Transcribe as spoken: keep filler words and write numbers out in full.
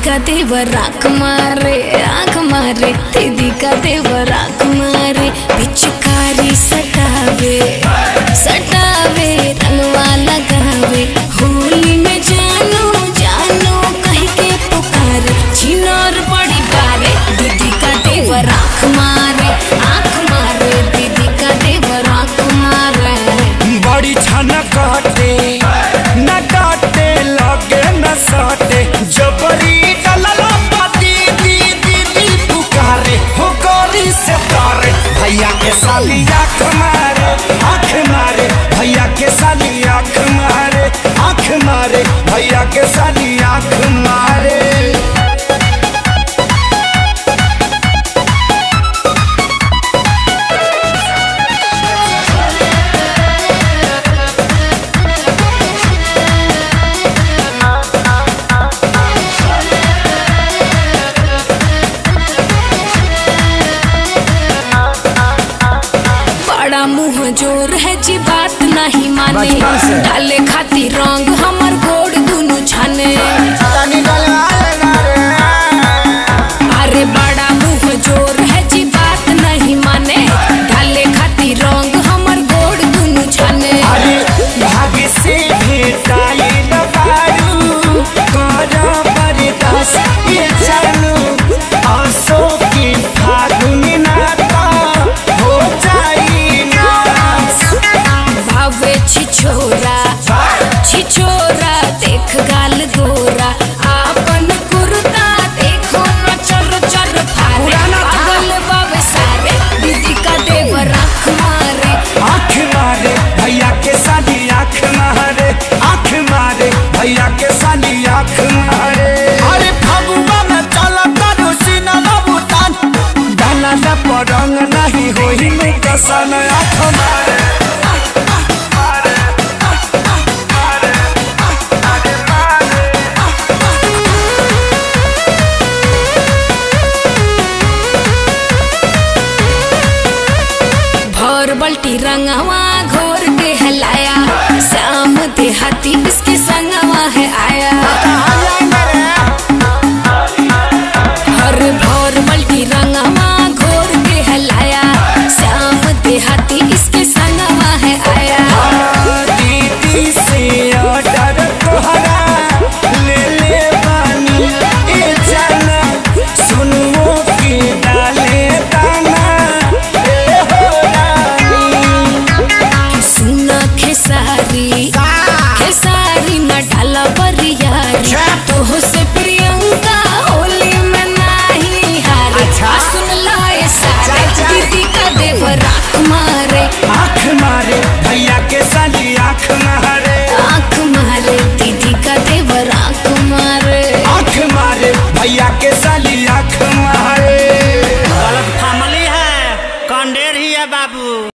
का देवर आँख मारे आँख मारे दीदी का देवर आँख मारे पिचकारी सटावे सटावे रंगवा लगावे होली में जानो जानो कह के पुकारे चिनोर बड़ी बारे दीदी का देवर आँख मारे आँख मारे दीदी का देवर आँख मारे बड़ी छाना काटे न काटे लगे न साटे जबरी डलला पाती दीदी दी पुकारे हो गोरी से तारे भैया के साली आँख मारे आँख मारे भैया के साली आँख मारे आँख मारे भैया के साली आँख मारे। बड़ा मुँह जोर है जी बात नहीं माने डाले खाती रंग हमर गोड़ दुनु छाने अरे बड़ा मुँह जोर है जी बात नहीं माने डाले खाती रंग हमर गोड़ दुनु छाने अरे भाग्य से भेटाई लगारू करा बरदास ये जानू आंसू की फागुन नाता हो जाई नास भावे छिछोरा छिछोरा देख गाल गोरा आपन कुर्ता देखो न चर चर फारे पागल बावे सारे दीदी का देवर आँख मारे आँख मारे भैया के साली आँख मारे आँख मारे भैया के साली आँख मारे। अरे फगुआ में चला करो सीना बुतान डाला न परंग नहीं होई में कसन आँख मारे भर बल्टी रंगवा घोर के हलाया शाम देहाती